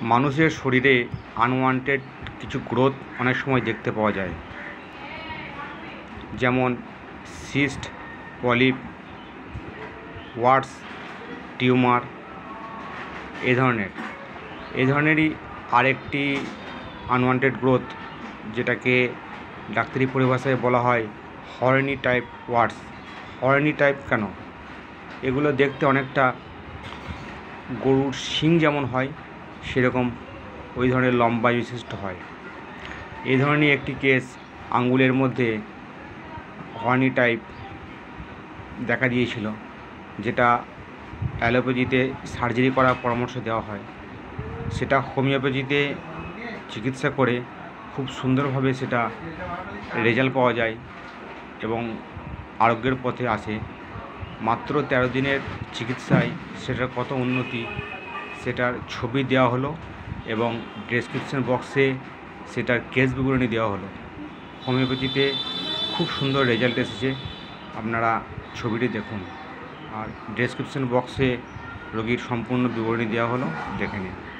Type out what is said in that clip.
মানুষের শরীরে আনওয়ান্টেড কিছু গ্রোথ অনেক সময় দেখতে পাওয়া যায়, যেমন সিস্ট, পলিপ, ওয়ার্টস, টিউমার এই ধরনেরই আরেকটি আনওয়ান্টেড গ্রোথ, যেটাকে ডাক্তারি পরিভাষায় বলা হয় horny type warts. Horny type কেন? এগুলো দেখতে অনেকটা গরুর শিং যেমন হয় সেরকম ওই ধরনের লম্বা বিশিষ্ট হয়। এই ধরনের একটি কেস আঙ্গুলের মধ্যে হর্নি টাইপ দেখা দিয়েছিল, যেটা অ্যালোপ্যাথিতে সার্জারি করার পরামর্শ দেওয়া হয়। সেটা হোমিওপ্যাথিতে চিকিৎসা করে খুব সুন্দরভাবে সেটা রেজাল্ট পাওয়া যায় এবং আরোগ্যের পথে আসে। মাত্র 13 দিনের চিকিৎসায় সেটার কত উন্নতি সেটার ছবি দেওয়া হলো এবং ডেসক্রিপশন বক্সে সেটার কেস বিবরণী দেওয়া হলো। হোমিওপ্যাথিতে খুব সুন্দর রেজাল্ট এসেছে, আপনারা ছবিটি দেখুন। আর ডেসক্রিপশন বক্সে রোগীর সম্পূর্ণ বিবরণী দেওয়া হলো, দেখে নিন।